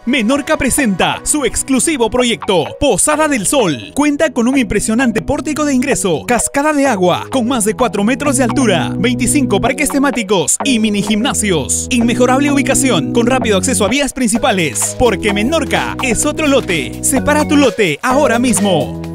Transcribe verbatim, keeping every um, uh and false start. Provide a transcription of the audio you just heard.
Menorca presenta su exclusivo proyecto, Posada del Sol. Cuenta con un impresionante pórtico de ingreso, cascada de agua, con más de cuatro metros de altura, veinticinco parques temáticos y mini gimnasios. Inmejorable ubicación, con rápido acceso a vías principales, porque Menorca es otro lote. Separa tu lote ahora mismo.